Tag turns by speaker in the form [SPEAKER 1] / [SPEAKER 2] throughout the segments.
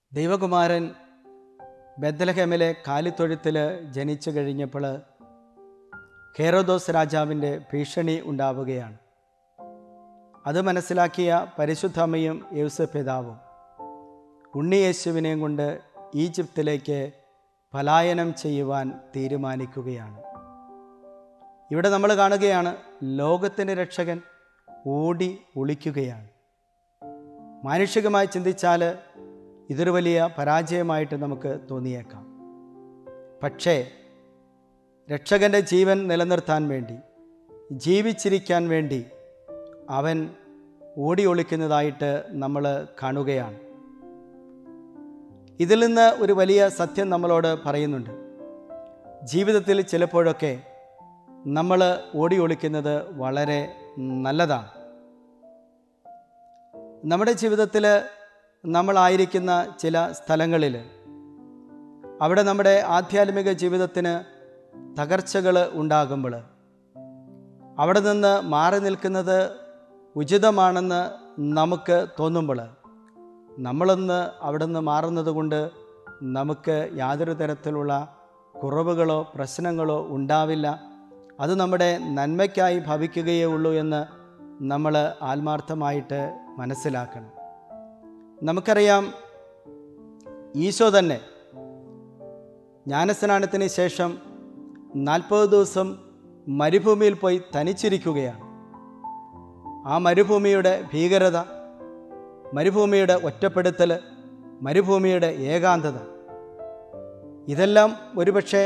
[SPEAKER 1] ദൈവകുമാരൻ ബെത്ലഹേമിലെ കാലിത്തൊഴുത്തിൽ ജനിച്ചു കഴിഞ്ഞപ്പോൾ ഹെരോദോസ് രാജാവിൻ്റെ ഭീഷണി ഉണ്ടാവുകയാണ്. അത് മനസ്സിലാക്കിയ പരിശുദ്ധ അമ്മയും യോസേപ്പ് പിതാവും ഉണ്ണിയേശുവിനെയും കൊണ്ട് ഈജിപ്തിലേക്ക് പലായനം ചെയ്യുവാൻ തീരുമാനിക്കുകയാണ്. ഇവിടെ നമ്മൾ കാണുകയാണ്, ലോകത്തിൻ്റെ രക്ഷകൻ ഓടി ഒളിക്കുകയാണ്. മാനുഷികമായി ചിന്തിച്ചാൽ ഇതൊരു വലിയ പരാജയമായിട്ട് നമുക്ക് തോന്നിയേക്കാം. പക്ഷേ രക്ഷകൻ്റെ ജീവൻ നിലനിർത്താൻ വേണ്ടി, ജീവിച്ചിരിക്കാൻ വേണ്ടി അവൻ ഓടി ഒളിക്കുന്നതായിട്ട് നമ്മൾ കാണുകയാണ്. ഇതിൽ നിന്ന് ഒരു വലിയ സത്യം നമ്മളോട് പറയുന്നുണ്ട്. ജീവിതത്തിൽ ചിലപ്പോഴൊക്കെ നമ്മൾ ഓടി ഒളിക്കുന്നത് വളരെ നല്ലതാണ്. നമ്മുടെ ജീവിതത്തിൽ നമ്മളായിരിക്കുന്ന ചില സ്ഥലങ്ങളിൽ, അവിടെ നമ്മുടെ ആധ്യാത്മിക ജീവിതത്തിന് തകർച്ചകൾ ഉണ്ടാകുമ്പോൾ അവിടെ നിന്ന് മാറി നിൽക്കുന്നത് ഉചിതമാണെന്ന് നമുക്ക് തോന്നുമ്പോൾ നമ്മളൊന്ന് അവിടെ നിന്ന് മാറുന്നത് കൊണ്ട് നമുക്ക് യാതൊരു തരത്തിലുള്ള കുറവുകളോ പ്രശ്നങ്ങളോ ഉണ്ടാവില്ല. അത് നമ്മുടെ നന്മയ്ക്കായി ഭവിക്കുകയേ ഉള്ളൂ എന്ന് നമ്മൾ ആത്മാർത്ഥമായിട്ട് മനസ്സിലാക്കണം. നമുക്കറിയാം, ഈശോ തന്നെ ജ്ഞാനസ്നാനത്തിന് ശേഷം 40 ദിവസം മരുഭൂമിയിൽ പോയി തനിച്ചിരിക്കുകയാണ്. ആ മരുഭൂമിയുടെ ഭീകരത, മരുഭൂമിയുടെ ഒറ്റപ്പെടുത്തൽ, മരുഭൂമിയുടെ ഏകാന്തത, ഇതെല്ലാം ഒരുപക്ഷെ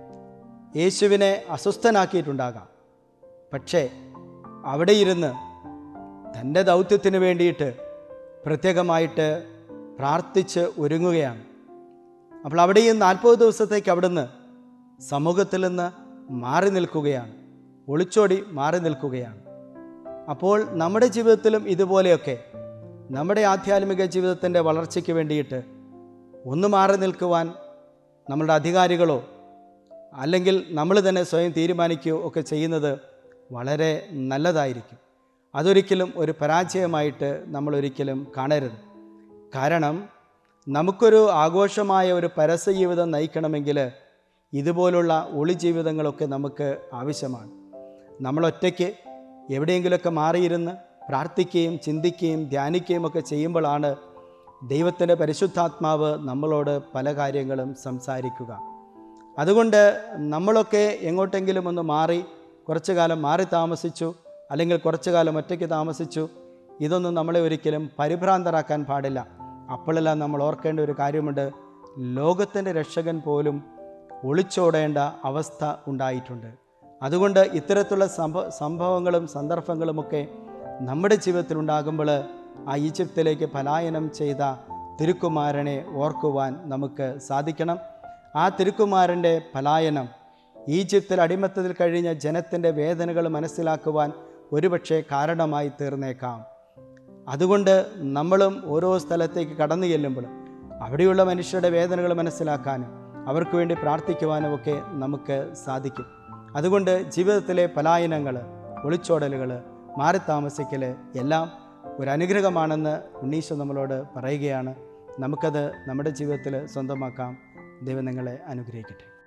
[SPEAKER 1] യേശുവിനെ അസ്വസ്ഥനാക്കിയിട്ടുണ്ടാകാം. പക്ഷേ അവിടെ ഇരുന്ന് തൻ്റെ ദൗത്യത്തിന് വേണ്ടിയിട്ട് പ്രത്യേകമായിട്ട് പ്രാർത്ഥിച്ച് ഒരുങ്ങുകയാണ്. അപ്പോൾ അവിടെ ഈ 40 ദിവസത്തേക്ക് അവിടുന്ന് സമൂഹത്തിൽ നിന്ന് മാറി നിൽക്കുകയാണ്, ഒളിച്ചോടി മാറി നിൽക്കുകയാണ്. അപ്പോൾ നമ്മുടെ ജീവിതത്തിലും ഇതുപോലെയൊക്കെ നമ്മുടെ ആധ്യാത്മിക ജീവിതത്തിൻ്റെ വളർച്ചയ്ക്ക് വേണ്ടിയിട്ട് ഒന്ന് മാറി നിൽക്കുവാൻ നമ്മളുടെ അധികാരികളോ അല്ലെങ്കിൽ നമ്മൾ തന്നെ സ്വയം തീരുമാനിക്കുകയോ ഒക്കെ ചെയ്യുന്നത് വളരെ നല്ലതായിരിക്കും. അതൊരിക്കലും ഒരു പരാജയമായിട്ട് നമ്മളൊരിക്കലും കാണരുത്. കാരണം നമുക്കൊരു ആഘോഷമായ ഒരു പരസ്യ ജീവിതം നയിക്കണമെങ്കിൽ ഇതുപോലുള്ള ഒളി ജീവിതങ്ങളൊക്കെ നമുക്ക് ആവശ്യമാണ്. നമ്മളൊറ്റയ്ക്ക് എവിടെയെങ്കിലുമൊക്കെ മാറിയിരുന്ന് പ്രാർത്ഥിക്കുകയും ചിന്തിക്കുകയും ധ്യാനിക്കുകയും ഒക്കെ ചെയ്യുമ്പോഴാണ് ദൈവത്തിൻ്റെ പരിശുദ്ധാത്മാവ് നമ്മളോട് പല കാര്യങ്ങളും സംസാരിക്കുക. അതുകൊണ്ട് നമ്മളൊക്കെ എങ്ങോട്ടെങ്കിലും ഒന്ന് മാറി കുറച്ചു കാലം മാറി താമസിച്ചു, അല്ലെങ്കിൽ കുറച്ചു കാലം ഒറ്റയ്ക്ക് താമസിച്ചു, ഇതൊന്നും നമ്മളെ ഒരിക്കലും പരിഭ്രാന്തരാക്കാൻ പാടില്ല. അപ്പോഴെല്ലാം നമ്മൾ ഓർക്കേണ്ട ഒരു കാര്യമുണ്ട്, ലോകത്തിൻ്റെ രക്ഷകൻ പോലും ഒളിച്ചോടേണ്ട അവസ്ഥ ഉണ്ടായിട്ടുണ്ട്. അതുകൊണ്ട് ഇത്തരത്തിലുള്ള സംഭവങ്ങളും സന്ദർഭങ്ങളുമൊക്കെ നമ്മുടെ ജീവിതത്തിൽ ഉണ്ടാകുമ്പോൾ ആ ഈജിപ്തിലേക്ക് പലായനം ചെയ്ത തിരുക്കുമാരനെ ഓർക്കുവാൻ നമുക്ക് സാധിക്കണം. ആ തിരുക്കുമാരൻ്റെ പലായനം ഈജിപ്തിൽ അടിമത്തത്തിൽ കഴിഞ്ഞ ജനത്തിൻ്റെ വേദനകൾ മനസ്സിലാക്കുവാൻ ഒരുപക്ഷെ കാരണമായി തീർന്നേക്കാം. അതുകൊണ്ട് നമ്മളും ഓരോ സ്ഥലത്തേക്ക് കടന്നു ചെല്ലുമ്പോൾ അവിടെയുള്ള മനുഷ്യരുടെ വേദനകൾ മനസ്സിലാക്കാനും അവർക്ക് വേണ്ടി പ്രാർത്ഥിക്കുവാനും ഒക്കെ നമുക്ക് സാധിക്കും. അതുകൊണ്ട് ജീവിതത്തിലെ പലായനങ്ങൾ, ഒളിച്ചോടലുകൾ, മാറി താമസിക്കൽ എല്ലാം ഒരു അനുഗ്രഹമാണെന്ന് ഉണ്ണീശോ നമ്മളോട് പറയുകയാണ്. നമുക്കത് നമ്മുടെ ജീവിതത്തിൽ സ്വന്തമാക്കാം. ദൈവം നിങ്ങളെ അനുഗ്രഹിക്കട്ടെ.